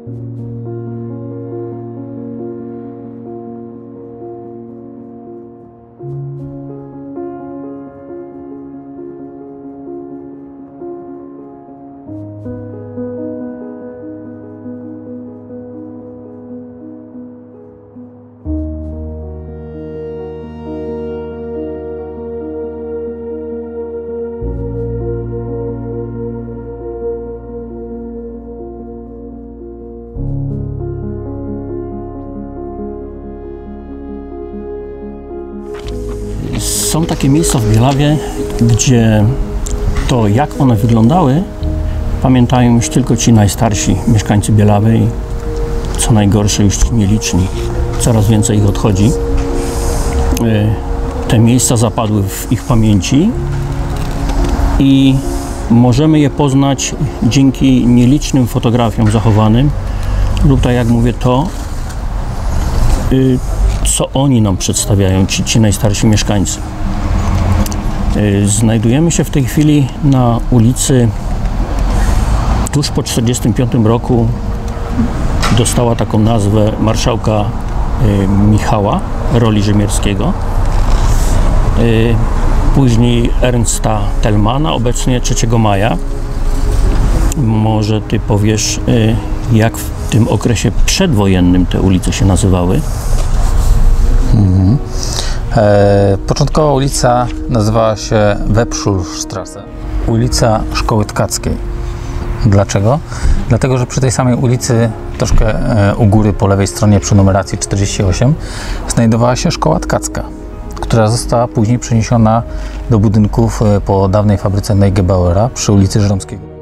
Są takie miejsca w Bielawie, gdzie to, jak one wyglądały, pamiętają już tylko ci najstarsi mieszkańcy Bielawy i co najgorsze już ci nieliczni. Coraz więcej ich odchodzi. Te miejsca zapadły w ich pamięci i możemy je poznać dzięki nielicznym fotografiom zachowanym lub, tak jak mówię, to, co oni nam przedstawiają, ci najstarsi mieszkańcy. Znajdujemy się w tej chwili na ulicy, tuż po 1945 roku dostała taką nazwę marszałka Michała, Roli Rzymierskiego. Później Ernsta Thälmanna, obecnie 3 maja. Może ty powiesz, jak w tym okresie przedwojennym te ulice się nazywały? Początkowa ulica nazywała się Webschulstraße, ulica Szkoły Tkackiej. Dlaczego? Dlatego, że przy tej samej ulicy, troszkę u góry po lewej stronie przy numeracji 48, znajdowała się Szkoła Tkacka, która została później przeniesiona do budynków po dawnej fabryce Neugebauera przy ulicy Żeromskiego.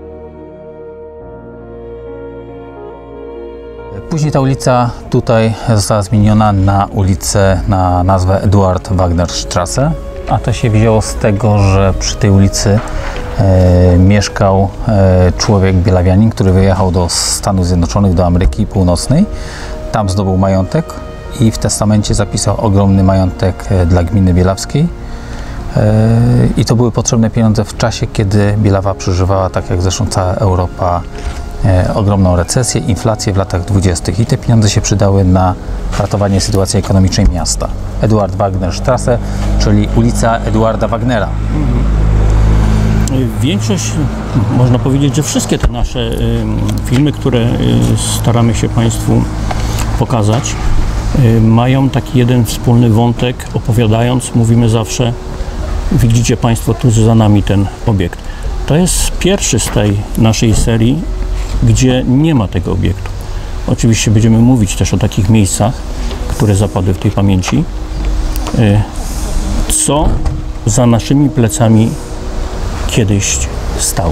Później ta ulica tutaj została zmieniona na ulicę, na nazwę Eduard Wagner Straße, a to się wzięło z tego, że przy tej ulicy mieszkał człowiek bielawianin, który wyjechał do Stanów Zjednoczonych, do Ameryki Północnej. Tam zdobył majątek i w testamencie zapisał ogromny majątek dla gminy bielawskiej. I to były potrzebne pieniądze w czasie, kiedy Bielawa przeżywała, tak jak zresztą cała Europa, ogromną recesję, inflację w latach 20. i te pieniądze się przydały na ratowanie sytuacji ekonomicznej miasta. Eduard Wagner Straße, czyli ulica Eduarda Wagnera. Większość, można powiedzieć, że wszystkie te nasze filmy, które staramy się Państwu pokazać, mają taki jeden wspólny wątek. Opowiadając, mówimy zawsze: widzicie Państwo tu za nami ten obiekt. To jest pierwszy z tej naszej serii, gdzie nie ma tego obiektu. Oczywiście będziemy mówić też o takich miejscach, które zapadły w tej pamięci. Co za naszymi plecami kiedyś stało.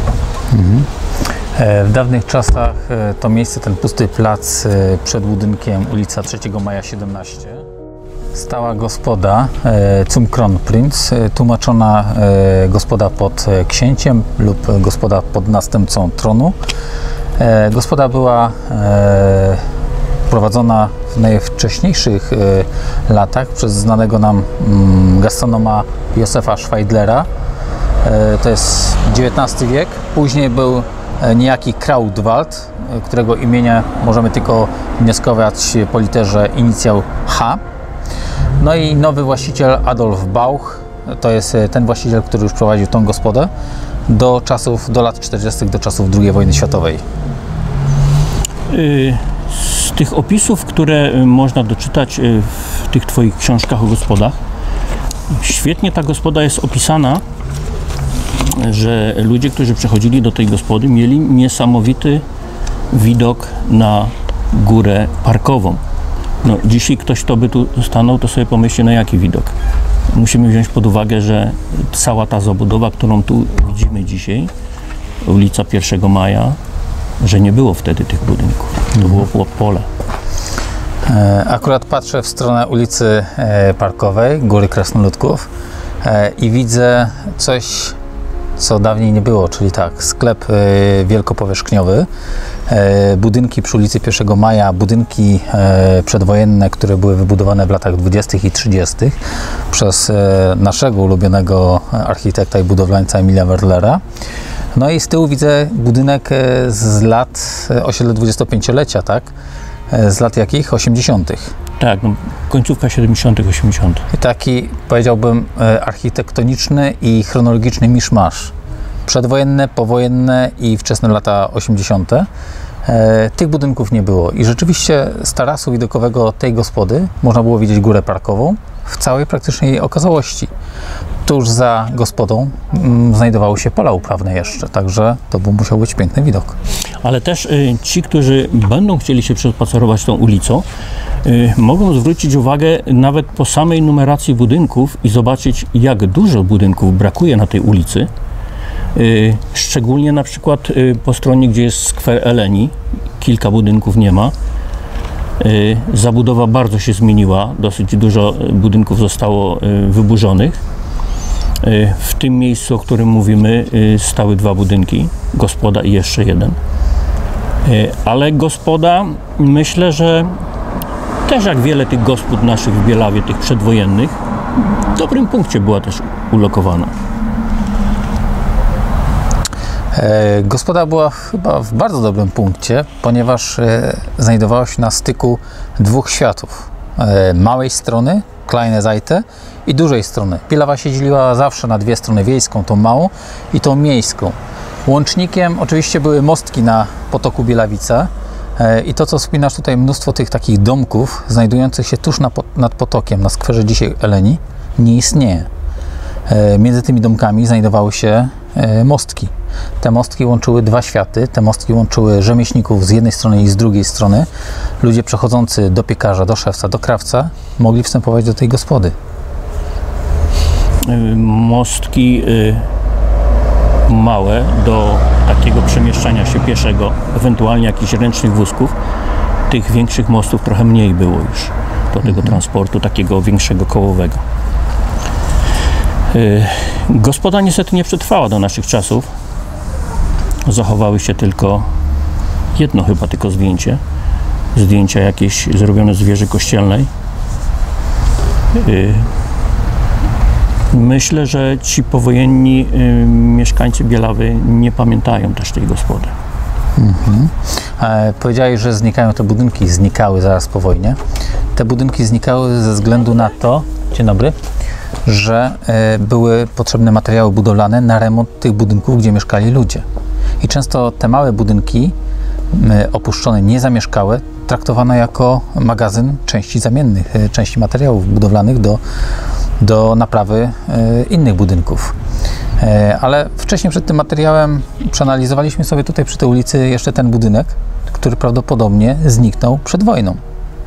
W dawnych czasach to miejsce, ten pusty plac przed budynkiem, ulica 3 Maja 17, stała gospoda Zum Kronprinz, tłumaczona gospoda pod księciem lub gospoda pod następcą tronu. Gospoda była prowadzona w najwcześniejszych latach przez znanego nam gastronoma Józefa Schweidlera. To jest XIX wiek. Później był niejaki Krautwald, którego imienia możemy tylko wnioskować po literze inicjał H. No i nowy właściciel Adolf Bauch, to jest ten właściciel, który już prowadził tą gospodę do lat 40., do czasów II wojny światowej. Z tych opisów, które można doczytać w tych Twoich książkach o gospodach, świetnie ta gospoda jest opisana, że ludzie, którzy przechodzili do tej gospody, mieli niesamowity widok na górę parkową. No, dzisiaj ktoś, kto by tu stanął, to sobie pomyśli, no jaki widok. Musimy wziąć pod uwagę, że cała ta zabudowa, którą tu widzimy dzisiaj, ulica 1 Maja, że nie było wtedy tych budynków. To było pole. Akurat patrzę w stronę ulicy Parkowej, Góry Krasnoludków, i widzę coś, co dawniej nie było, czyli tak, sklep wielkopowierzchniowy, budynki przy ulicy 1 Maja, budynki przedwojenne, które były wybudowane w latach 20. i 30. przez naszego ulubionego architekta i budowlańca Emila Werlera. No i z tyłu widzę budynek z lat osiedle 25-lecia, tak? Z lat jakich? 80. Tak, no, końcówka 70., 80. I taki, powiedziałbym, architektoniczny i chronologiczny miszmasz. Przedwojenne, powojenne i wczesne lata 80. Tych budynków nie było. I rzeczywiście z tarasu widokowego tej gospody można było widzieć górę parkową w całej praktycznie jej okazałości. Tuż za gospodą znajdowały się pola uprawne jeszcze, także to musiał być piękny widok. Ale też ci, którzy będą chcieli się przespacerować tą ulicą, mogą zwrócić uwagę nawet po samej numeracji budynków i zobaczyć, jak dużo budynków brakuje na tej ulicy. Szczególnie na przykład po stronie, gdzie jest skwer Eleni, kilka budynków nie ma. Zabudowa bardzo się zmieniła, dosyć dużo budynków zostało wyburzonych. W tym miejscu, o którym mówimy, stały 2 budynki, gospoda i jeszcze jeden. Ale gospoda, myślę, że też jak wiele tych gospod naszych w Bielawie, tych przedwojennych, w dobrym punkcie była też ulokowana. Gospoda była chyba w bardzo dobrym punkcie, ponieważ znajdowała się na styku 2 światów. Małej strony, Kleine Seite, i dużej strony. Bielawa się dzieliła zawsze na 2 strony, wiejską, tą małą i tą miejską. Łącznikiem oczywiście były mostki na potoku Bielawica i to, co wspominasz tutaj, mnóstwo tych takich domków znajdujących się tuż nad potokiem, na skwerze dzisiaj Eleni, nie istnieje. Między tymi domkami znajdowały się mostki. Te mostki łączyły 2 światy, te mostki łączyły rzemieślników z jednej strony i z drugiej strony. Ludzie przechodzący do piekarza, do szewca, do krawca mogli wstępować do tej gospody. Mostki małe do takiego przemieszczania się pieszego, ewentualnie jakichś ręcznych wózków. Tych większych mostów trochę mniej było już do tego transportu takiego większego kołowego. Gospoda niestety nie przetrwała do naszych czasów. Zachowały się tylko jedno chyba tylko zdjęcia jakieś zrobione z wieży kościelnej. Myślę, że ci powojenni mieszkańcy Bielawy nie pamiętają też tej gospody. Powiedziałeś, że znikają te budynki, znikały zaraz po wojnie. Te budynki znikały ze względu na to, dzień dobry, że były potrzebne materiały budowlane na remont tych budynków, gdzie mieszkali ludzie. I często te małe budynki, opuszczone, niezamieszkałe, traktowano jako magazyn części zamiennych, części materiałów budowlanych do naprawy innych budynków. Ale wcześniej przed tym materiałem przeanalizowaliśmy sobie tutaj przy tej ulicy jeszcze ten budynek, który prawdopodobnie zniknął przed wojną.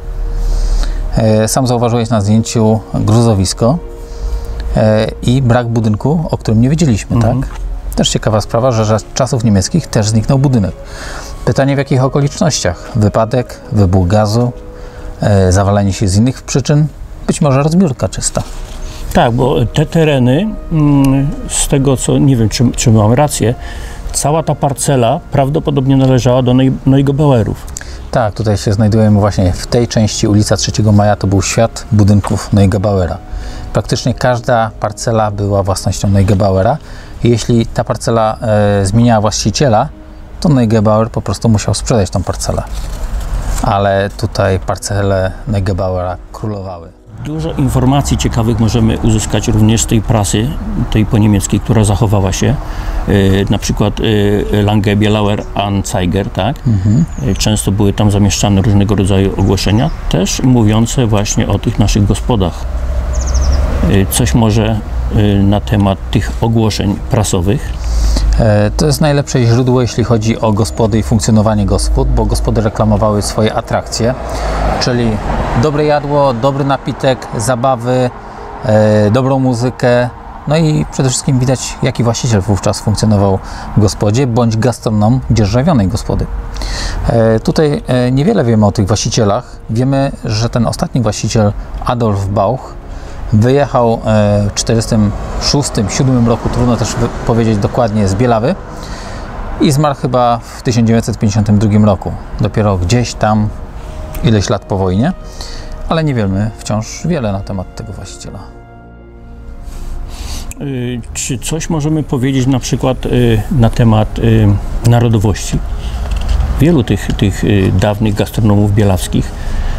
Sam zauważyłeś na zdjęciu gruzowisko i brak budynku, o którym nie wiedzieliśmy, tak? Też ciekawa sprawa, że za czasów niemieckich też zniknął budynek. Pytanie, w jakich okolicznościach? Wypadek, wybuch gazu, zawalenie się z innych przyczyn, być może rozbiórka czysta. Tak, bo te tereny, z tego co, nie wiem czy mam rację, cała ta parcela prawdopodobnie należała do Neugebauerów. Tak, tutaj się znajdujemy właśnie w tej części ulica 3 Maja, to był świat budynków Neugebauera. Praktycznie każda parcela była własnością Neugebauera. Jeśli ta parcela zmieniała właściciela, to Neugebauer po prostu musiał sprzedać tą parcelę. Ale tutaj parcele Neugebauera królowały. Dużo informacji ciekawych możemy uzyskać również z tej prasy, tej poniemieckiej, która zachowała się. Na przykład Lange Bielauer Anzeiger, tak? Często były tam zamieszczane różnego rodzaju ogłoszenia, też mówiące właśnie o tych naszych gospodach. Coś może na temat tych ogłoszeń prasowych? To jest najlepsze źródło, jeśli chodzi o gospody i funkcjonowanie gospod, bo gospody reklamowały swoje atrakcje, czyli dobre jadło, dobry napitek, zabawy, dobrą muzykę, no i przede wszystkim widać, jaki właściciel wówczas funkcjonował w gospodzie, bądź gastronom dzierżawionej gospody. Tutaj niewiele wiemy o tych właścicielach. Wiemy, że ten ostatni właściciel, Adolf Bauch, wyjechał w 1946-1947 roku, trudno też powiedzieć dokładnie, z Bielawy i zmarł chyba w 1952 roku. Dopiero gdzieś tam, ileś lat po wojnie, ale nie wiemy wciąż wiele na temat tego właściciela. Czy coś możemy powiedzieć na przykład na temat narodowości? Wielu tych dawnych gastronomów bielawskich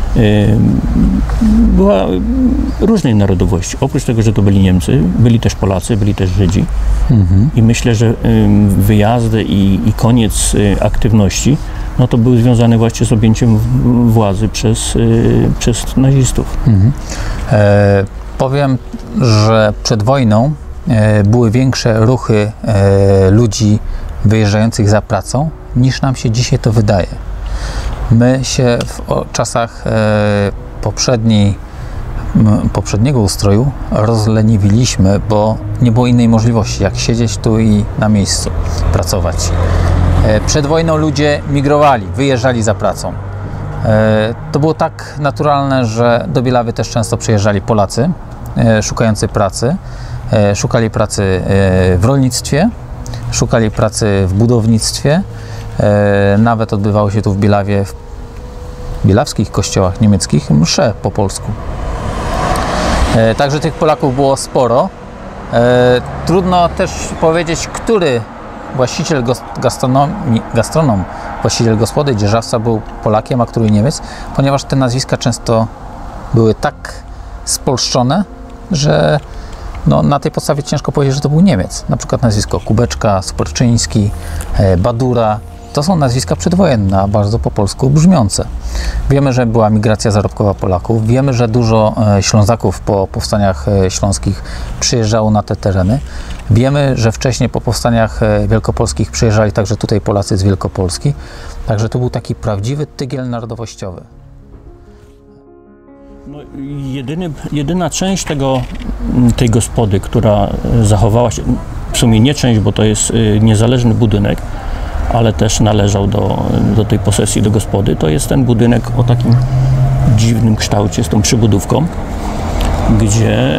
była różnej narodowości. Oprócz tego, że to byli Niemcy, byli też Polacy, byli też Żydzi. I myślę, że wyjazdy i koniec aktywności no to był związany właśnie z objęciem władzy przez nazistów. Powiem, że przed wojną były większe ruchy ludzi wyjeżdżających za pracą, niż nam się dzisiaj to wydaje. My się w czasach poprzedniego ustroju rozleniwiliśmy, bo nie było innej możliwości, jak siedzieć tu i na miejscu pracować. Przed wojną ludzie migrowali, wyjeżdżali za pracą. To było tak naturalne, że do Bielawy też często przyjeżdżali Polacy szukający pracy. Szukali pracy w rolnictwie, szukali pracy w budownictwie. Nawet odbywało się tu w Bielawie, w bielawskich kościołach niemieckich, msze po polsku. Także tych Polaków było sporo. Trudno też powiedzieć, który właściciel gastronom, właściciel gospody, dzierżawca był Polakiem, a który Niemiec, ponieważ te nazwiska często były tak spolszczone, że no, na tej podstawie ciężko powiedzieć, że to był Niemiec. Na przykład nazwisko Kubeczka, Superczyński, Badura. To są nazwiska przedwojenne, a bardzo po polsku brzmiące. Wiemy, że była migracja zarobkowa Polaków. Wiemy, że dużo Ślązaków po powstaniach śląskich przyjeżdżało na te tereny. Wiemy, że wcześniej po powstaniach wielkopolskich przyjeżdżali także tutaj Polacy z Wielkopolski. Także to był taki prawdziwy tygiel narodowościowy. No, jedyna część tej gospody, która zachowała się, w sumie nie część, bo to jest niezależny budynek, ale też należał do tej posesji, do gospody, to jest ten budynek o takim dziwnym kształcie, z tą przybudówką, gdzie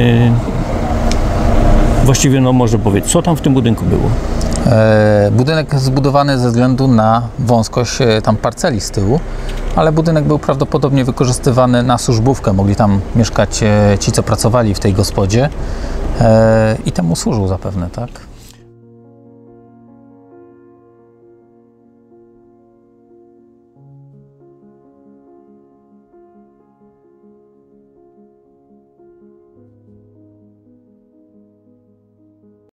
właściwie no może powiedzieć, co tam w tym budynku było? Budynek zbudowany ze względu na wąskość tam parceli z tyłu, ale budynek był prawdopodobnie wykorzystywany na służbówkę. Mogli tam mieszkać ci, co pracowali w tej gospodzie i temu służył zapewne, tak?